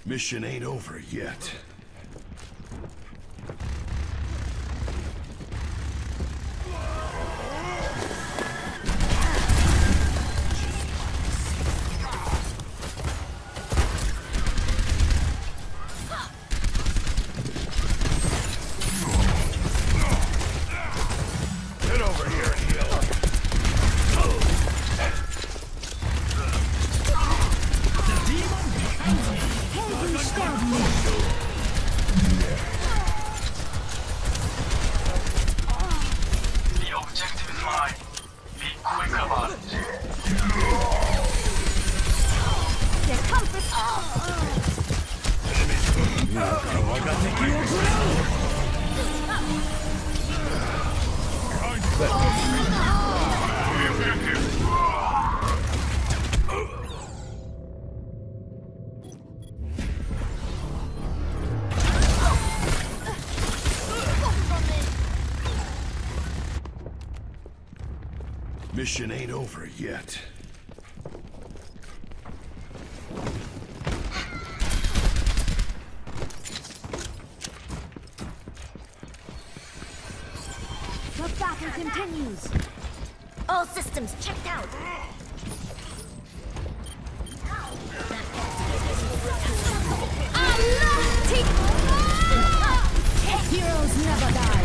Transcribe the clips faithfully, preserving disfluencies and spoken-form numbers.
Mission ain't over yet. Get over here and heal. The objective is mine. Be quick about it. Their comfort. Mission ain't over yet. The battle continues. All systems checked out. Heroes never die.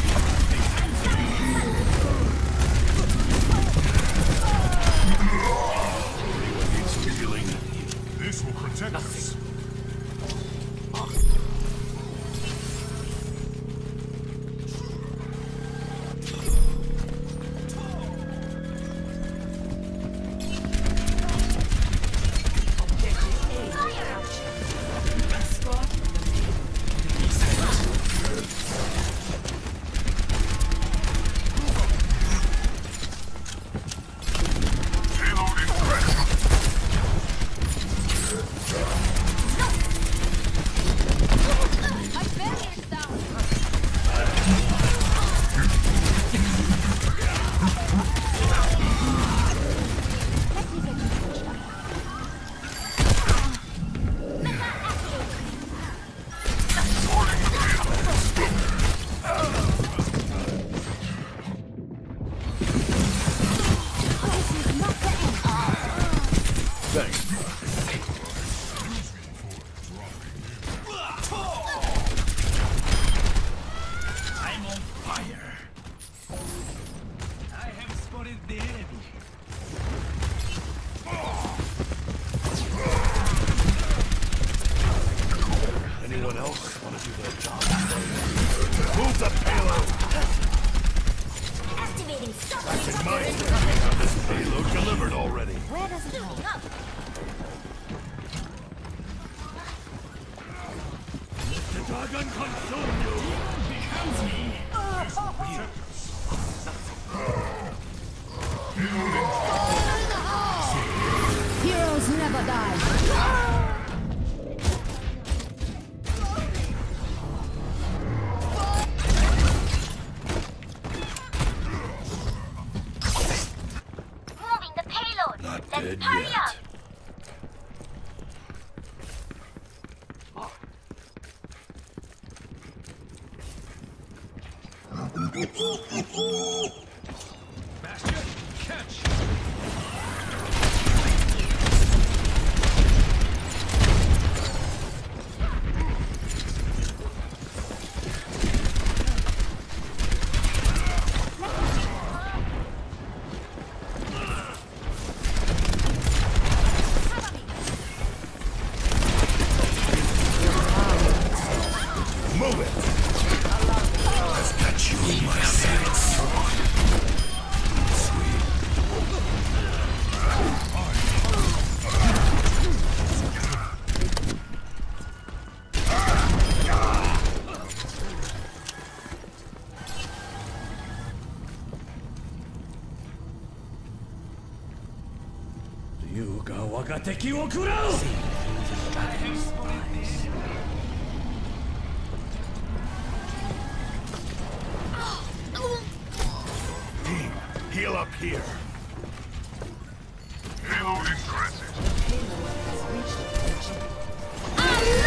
This will protect us. I'm on fire. I have spotted the enemy. Anyone else want to do their job? Move the payload! Activating That's in mind. Have this payload delivered already. Where does it go? The dragon consume you! Becomes me. Heroes never die. Moving the payload. Not Let's dead hurry yet. up. Bastion, catch. Move it! I've got you in my sights. You ga wagateki wo kurau! I have spotted the enemy. Team, heal up here. Payload in transit. Allah!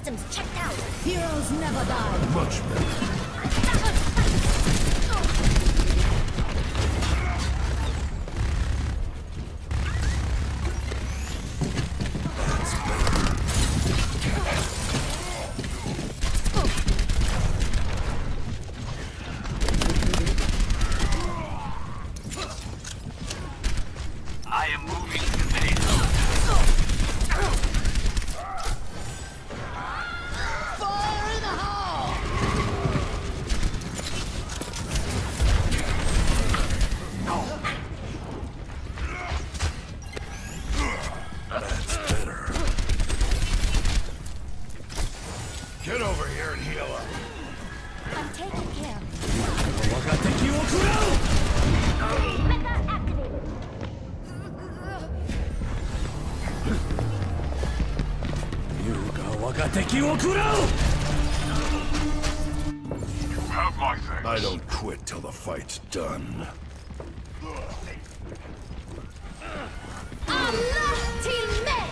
systems checked out. Heroes never die. Much better. I am moving the pace. Fire in the hole! That's better. Get over here and heal up. I'm taking care. Have my thanks. I don't quit till the fight's done. Allah teammate!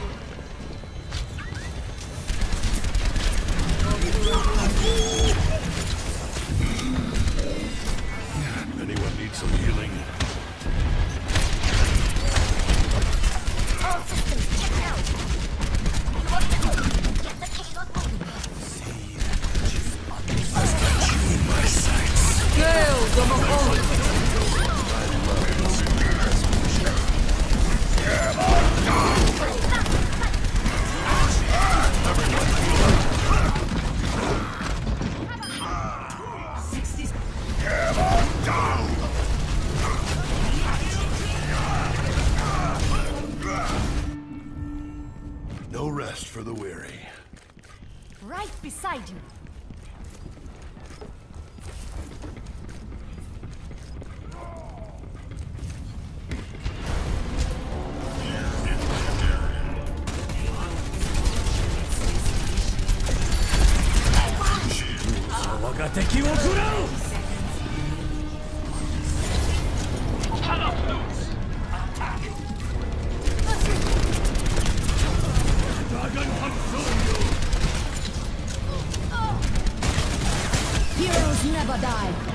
Anyone need some healing? All systems checked out. Get the payload moving. I've got you in my sights. No rest for the weary. Right beside you. Heroes never die.